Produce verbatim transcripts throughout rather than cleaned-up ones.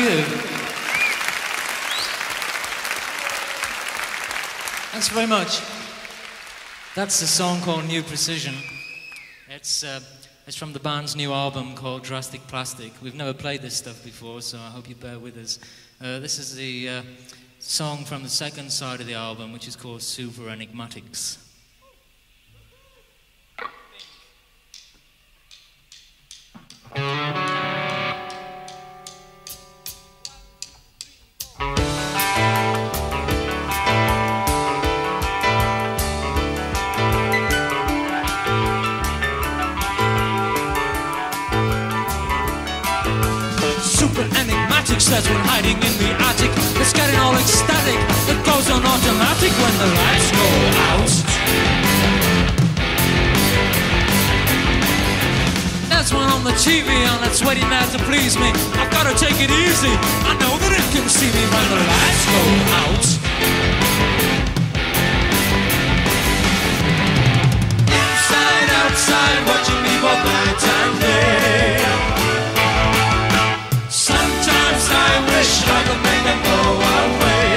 you. Thanks very much. That's a song called New Precision. It's, uh, it's from the band's new album called Drastic Plastic. We've never played this stuff before, so I hope you bear with us. Uh, this is the uh, song from the second side of the album, which is called Super Enigmatics. That's one hiding in the attic. It's getting all ecstatic. It goes on automatic when the lights go out. There's one on the T V and it's waiting there to please me. I've got to take it easy. I know that it can see me when the lights go out. Inside, outside, watching me both night and day. I wish I could make them go away.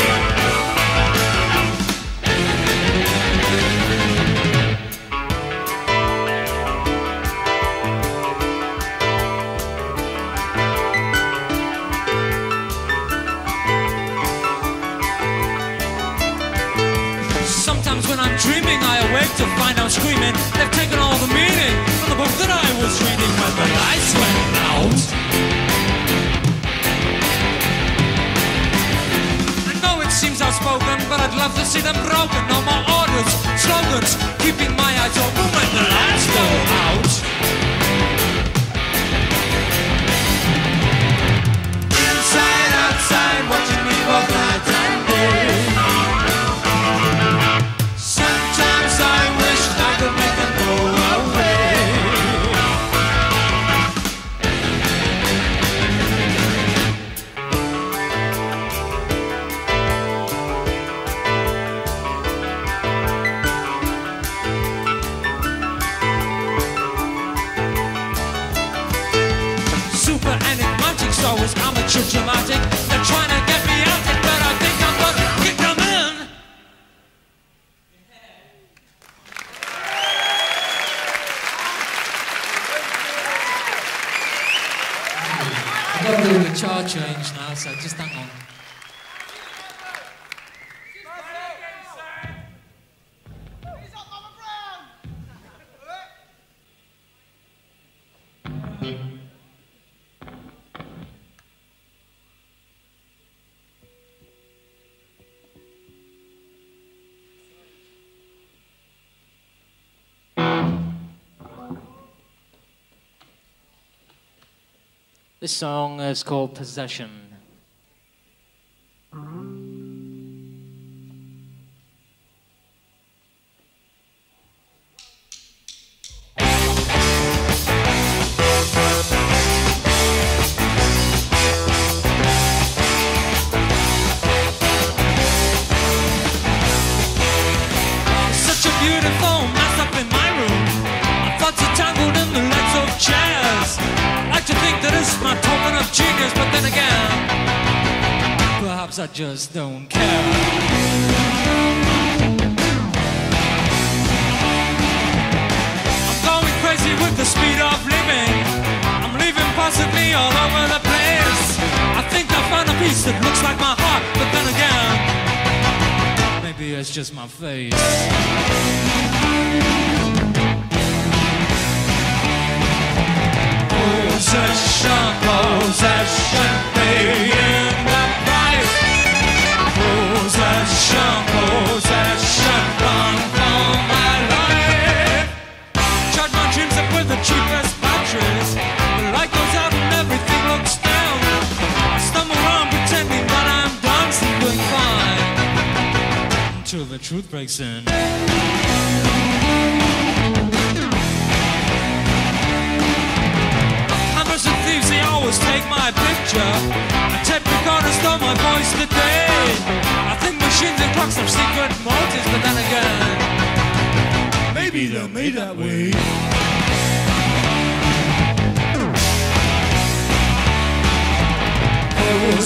Sometimes when I'm dreaming, I awake to find I'm screaming. They've taken all the meaning from the book that I was reading when the lights went out. Seems outspoken, but I'd love to see them broken. No more orders, slogans, keeping my eyes open when the lights go out. Inside, outside, watching me both night and day. Sometimes I wish I could make them go away. Always amateur dramatic. They're trying to get me out it, but I think I'm gonna kick them in. I've got to do the chart change now, so just hang on. This song is called Possession. Such a beautiful mess up in my room. My thoughts are tangled in the legs of chairs. I like to think that it's my token of genius, but then again, perhaps I just don't care. I'm going crazy with the speed of living. I'm leaving parts of me all over the place. I think I found a piece that looks like my heart, but then again, maybe it's just my face. Possession, possession, paying the price. Possession, possession, run for my life. Charge my dreams up with the cheapest batteries. The light goes out and everything looks down. I stumble around pretending that I'm dancing, doing fine, until the truth breaks in. Take my picture. A tape recorder stole my voice today. I think machines and clocks have secret motives, but then again, maybe they're made that way.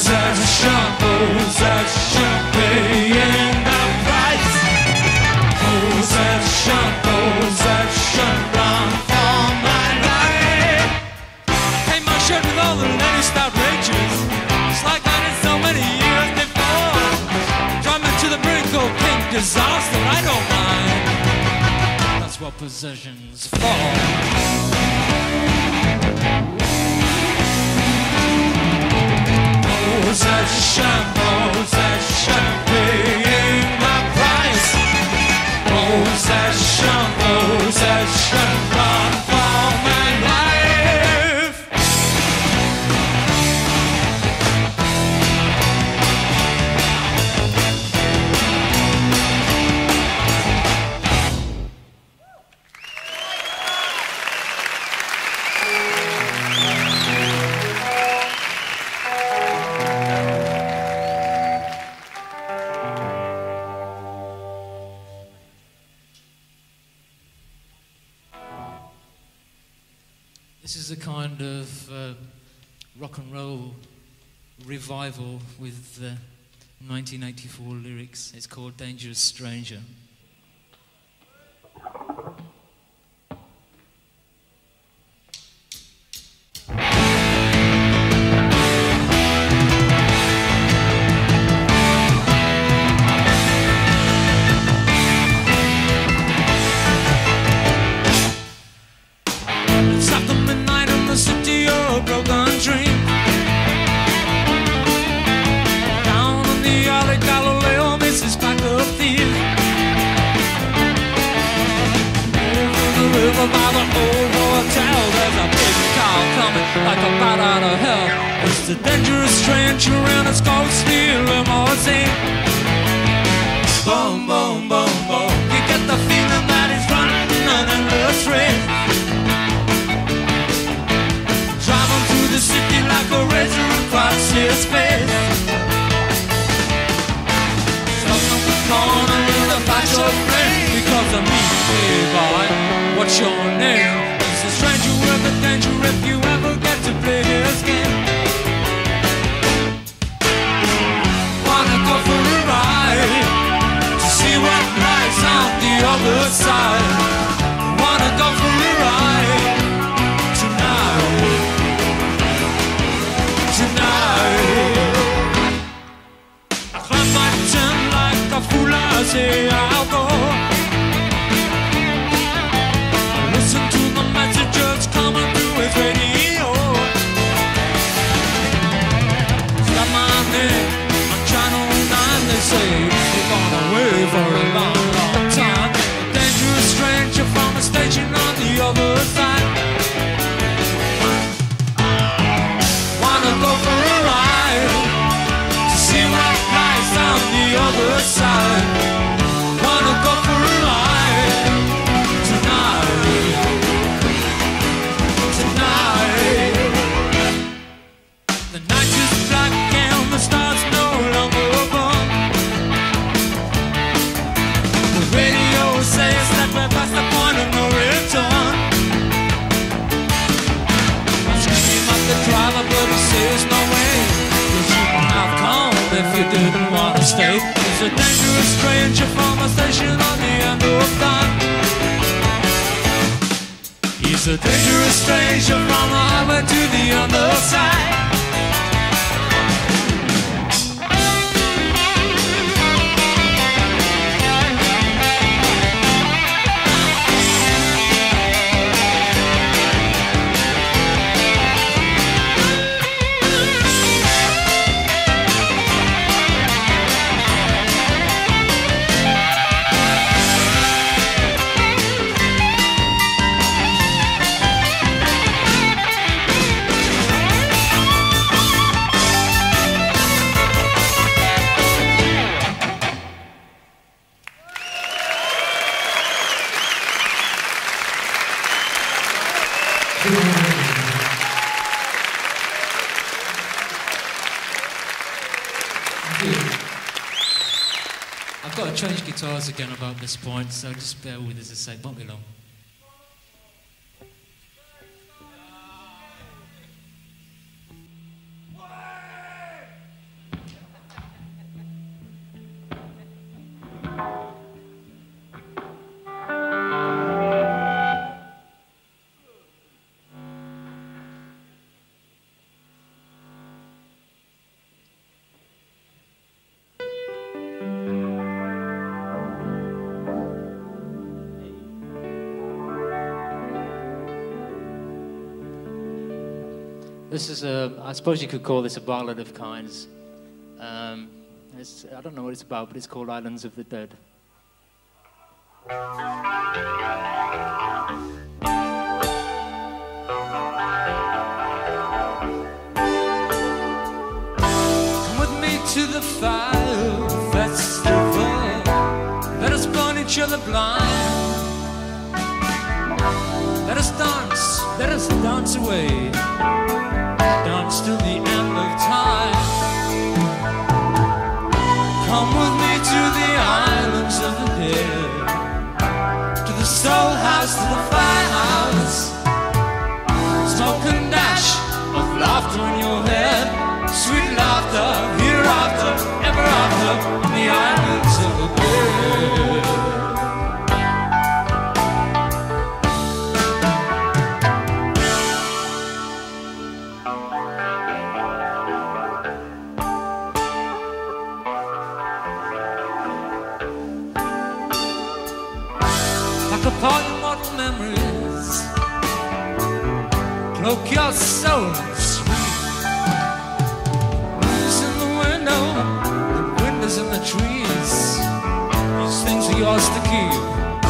Possession, possession, paying the price. Possession, possession, run for my life. Paint my shirt with all the latest outrages, just like I did so many years before. Drive me to the brink of pink disaster, I don't mind. That's what possession's for. Possession, possession, paying the price. Possession, possession, run for my life. This is a kind of uh, rock and roll revival with uh, nineteen eighty-four lyrics. It's called Dangerous Stranger. By the old hotel, there's a big car coming like a bat out of hell. It's a dangerous stranger and it's called steel limousine. Boom, boom, boom, boom. You get the feeling that he's running an endless race, driving through the city like a razor across his face. Stuck on the corner with a flash of flame because of me, hey boy. What's your name? It's a stranger with a danger if you ever get to play his game. Wanna go for a ride to see what lies on the other side. Wanna go for a ride tonight, tonight. I climb my tent like a fool, I say I'll go. Listen to the messages coming through his radio. It's got my name on Channel nine. They say we're gone away for a long, long time. A dangerous stranger from a station on the other side. Wanna go for a ride to see what lies on the other side. Wanna go for a ride tonight. The night is black and the stars no longer burn. The radio says that we're past the point of no return. I'm screaming at the driver, but he says no way. You shouldn't have come if you didn't want to stay. He's a dangerous stranger from a station on the end of time. He's a dangerous stranger from the highway to the other side. I've got to change guitars again about this point, so just bear with us a sec, won't be long. This is a, I suppose you could call this a ballad of kinds. Um, it's, I don't know what it's about, but it's called Islands of the Dead. Come with me to the fire festival. Let us burn each other blind. Let us dance, let us dance away. Dance till the end of time. Come with me to the islands of the dead, to the soul house, to the firehouse. Smoke and dash of laughter in your head. Sweet laughter, hereafter, ever after, on the islands of the dead. Upon immortal memories, cloak your soul in sweet. Windows in the window, the windows in the trees. These things are yours to keep.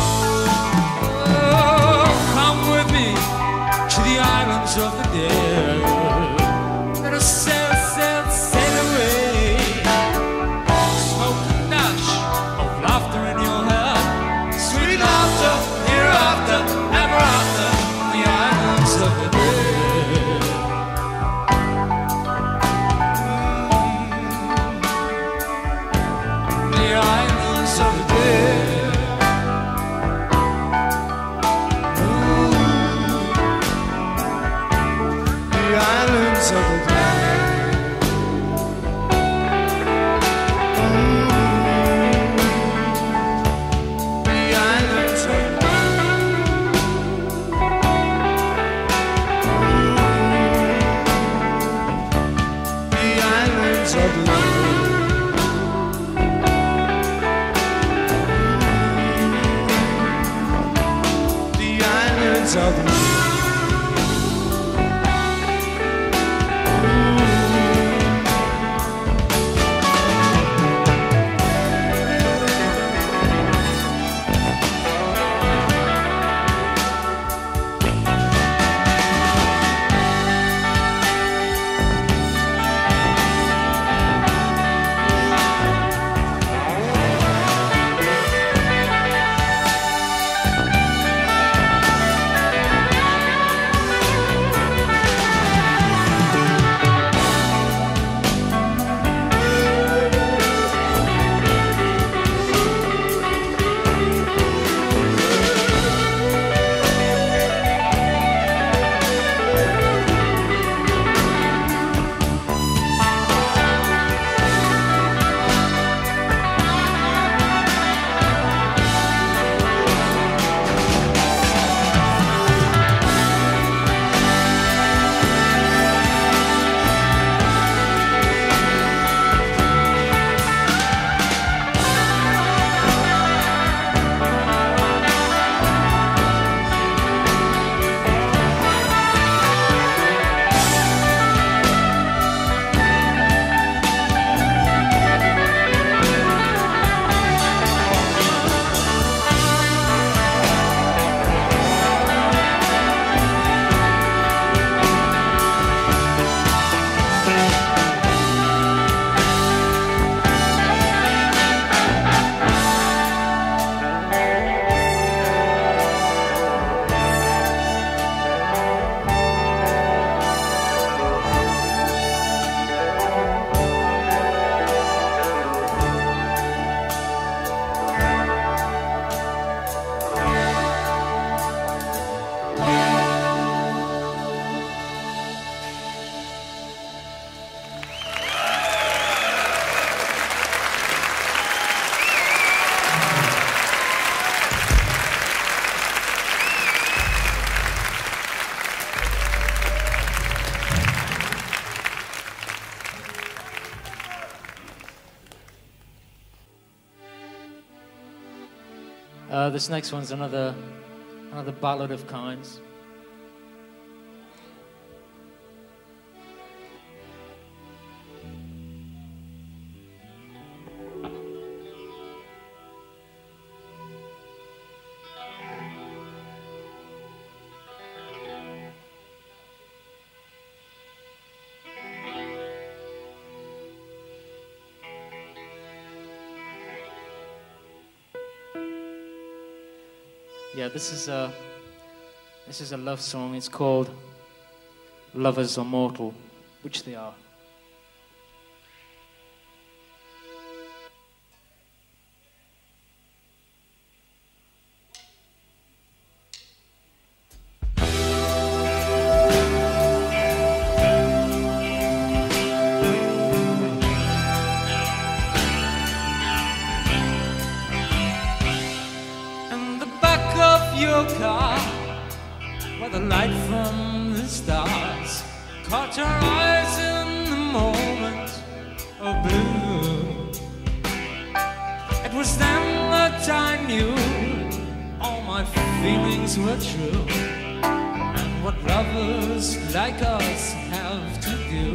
Oh, come with me to the islands of the dead. Let us sail, sail, sail away. Smoke and dash of laughter in your head. Sweet laughter, hereafter, ever after, on the islands of the dead. Mm. The islands of the dead. Ooh. The islands of the dead. Uh, this next one's another, another ballad of kinds. Yeah, this is a this is a love song. It's called "Lovers Are Mortal," which they are. Your car, where the light from the stars caught your eyes in the moment of blue. It was then that I knew all my feelings were true, and what lovers like us have to do.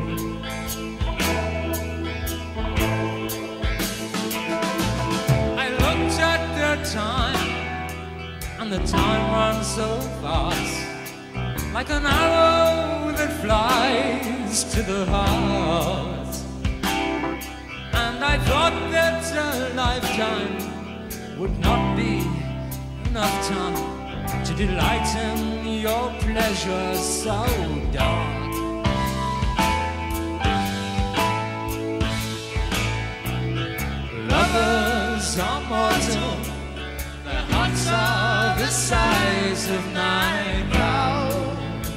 I looked at the time, and the time runs so fast, like an arrow that flies to the heart. And I thought that a lifetime would not be enough time to delight in your pleasure so dark. Lovers are mortal, their hearts are the size of night clouds.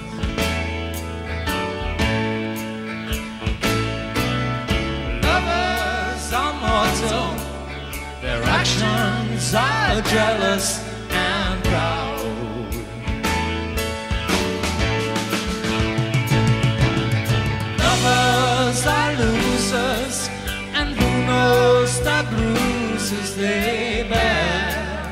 Lovers are mortal, their actions are jealous and proud. Lovers are losers, and who knows the bruises they bear.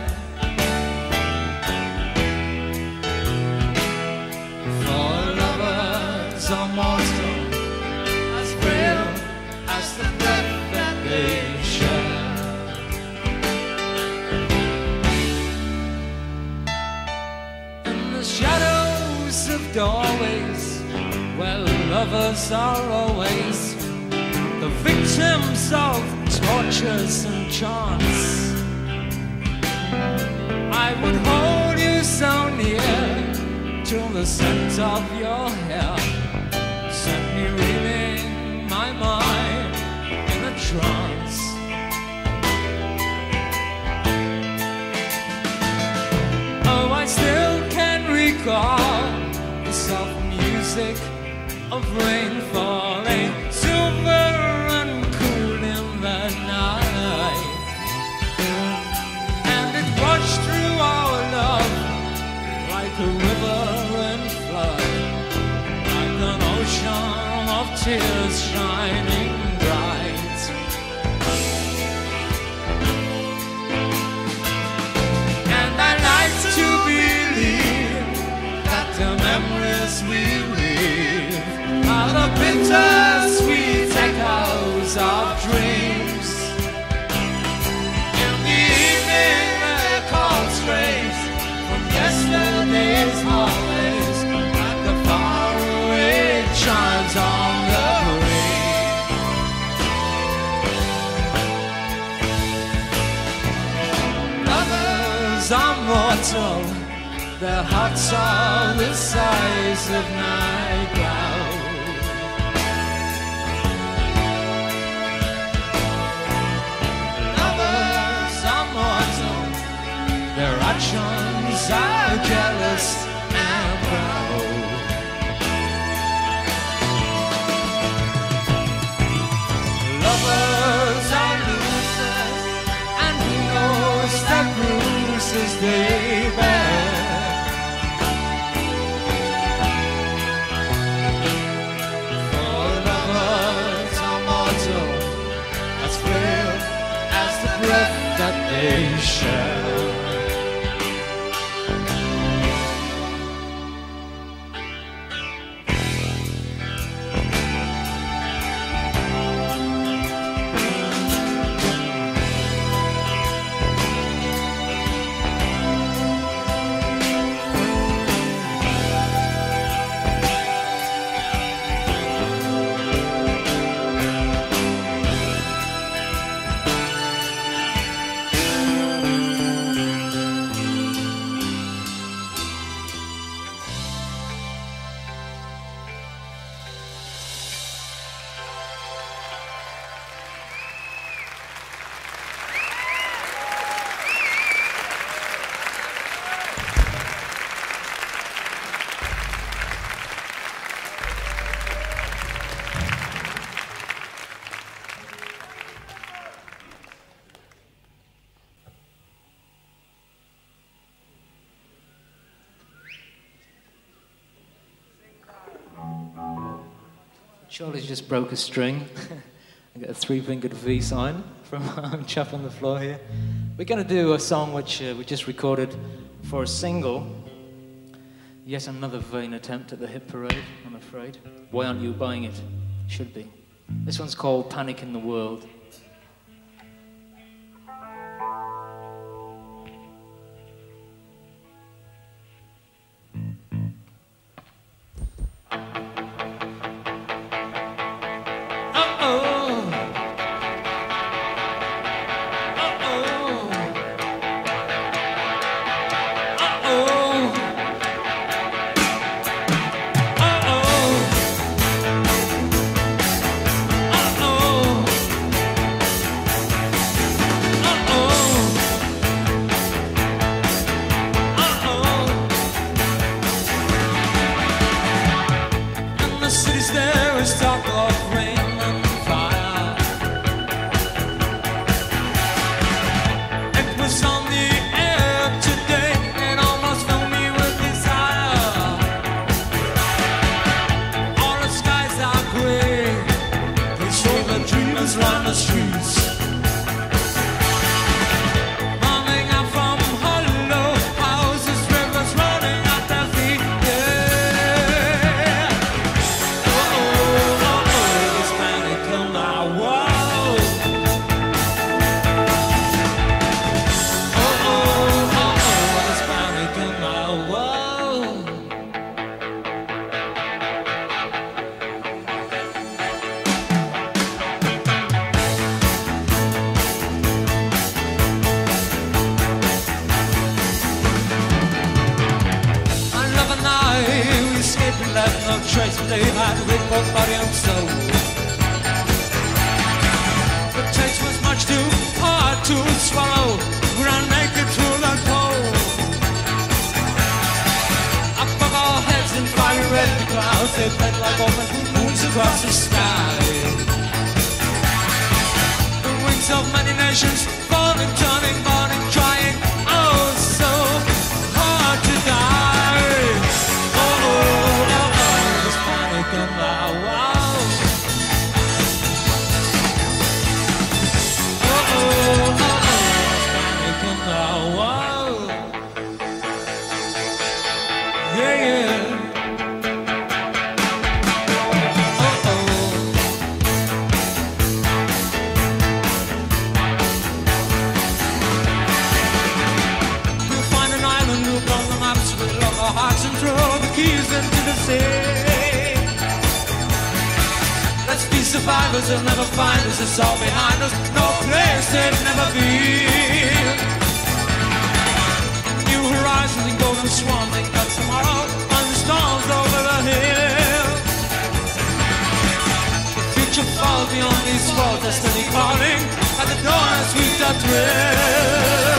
Are mortal, as real as the breath that they share. In the shadows of doorways, where lovers are always the victims of tortures and chants, I would hold you so near till the scent of your hair set me reeling my mind in a trance. Oh, I still can recall the soft music of rain falling, silver and cool in the night, and it washed through our love like a river in flood, like an ocean of tears shining bright. And I like to believe that the memories we live are the bittersweet echoes of dreams. In the evening they're called strays from yesterday's hallways, like the faraway chimes on the grave. Lovers are mortal, their hearts are the size of night clouds. Lovers are mortal, their actions are jealous and proud. Lovers are losers, and who knows the bruises they bear. For lovers are mortal, as frail as the breath that they share. Charlie's just broke a string. I got a three-fingered V sign from um, Chap on the Floor here. We're going to do a song which uh, we just recorded for a single. Yet another vain attempt at the hit parade, I'm afraid. Why aren't you buying it? Should be. This one's called Panic in the World. Run the streets, running out from hollow houses, rivers running at their feet. Yeah. Oh, oh, oh, oh, there's panic in my world. Oh, oh, oh, oh, there's panic in my world. Left no trace, but they had with both body and soul. The taste was much too hard to swallow. We ran naked through the cold. Above our heads in fiery red clouds, they bled like open moons across the sky. The wings of many nations, falling, turning, burning, trying, oh so hard to die. In my world. Oh, oh, oh, oh, panic in my world. Yeah, yeah. Oh, oh. We'll find an island, we'll blow the maps, we'll lock our hearts and throw the keys into the sea. Let's be survivors, they'll never find us, it's all behind us, no place they've never been. New horizons and golden swans, they cut tomorrow, thunderstorms over the hill. The future falls beyond these walls, destiny calling, at the door as we start thrill.